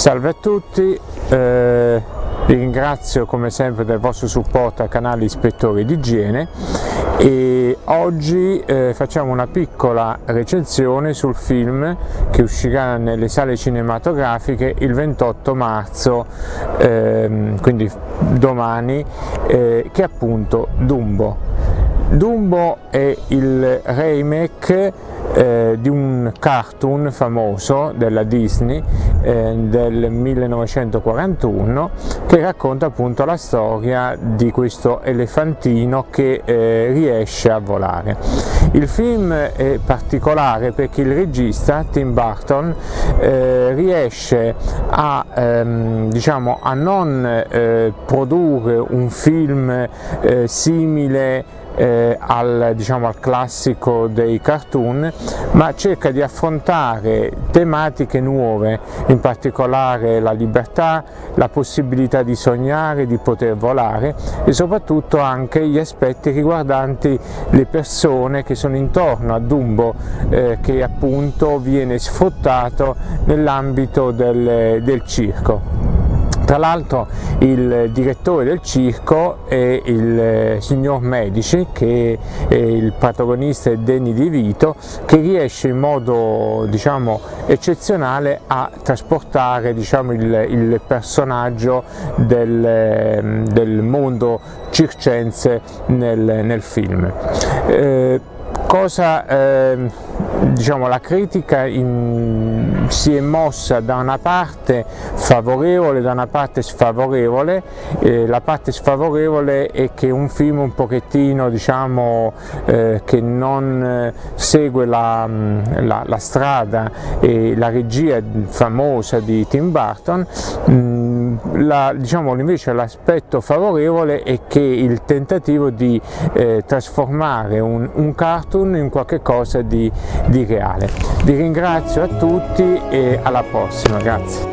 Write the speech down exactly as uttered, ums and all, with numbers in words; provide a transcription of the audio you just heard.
Salve a tutti, eh, vi ringrazio come sempre del vostro supporto al canale Ispettori di Igiene e oggi eh, facciamo una piccola recensione sul film che uscirà nelle sale cinematografiche il ventotto marzo, eh, quindi domani, eh, che è appunto Dumbo. Dumbo è il remake eh, di un cartoon famoso della Disney eh, del millenovecentoquarantuno che racconta appunto la storia di questo elefantino che eh, riesce a volare. Il film è particolare perché il regista Tim Burton eh, riesce a, ehm, diciamo, a non eh, produrre un film eh, simile Eh, al, diciamo, al classico dei cartoon, ma cerca di affrontare tematiche nuove, in particolare la libertà, la possibilità di sognare, di poter volare e soprattutto anche gli aspetti riguardanti le persone che sono intorno a Dumbo, eh, che appunto viene sfruttato nell'ambito del, del circo. Tra l'altro il direttore del circo è il signor Medici, che è il protagonista è Danny DeVito, che riesce in modo, diciamo, eccezionale a trasportare, diciamo, il, il personaggio del, del mondo circense nel, nel film. Eh, cosa eh, diciamo, la critica in, si è mossa da una parte favorevole, da una parte sfavorevole. Eh, la parte sfavorevole è che è un film un pochettino, diciamo, eh, che non eh, segue la, la, la strada e la regia famosa di Tim Burton. Mm, la, diciamo, invece l'aspetto favorevole è che il tentativo di eh, trasformare un, un cartoon in qualche cosa di, di reale. Vi ringrazio a tutti e alla prossima, grazie.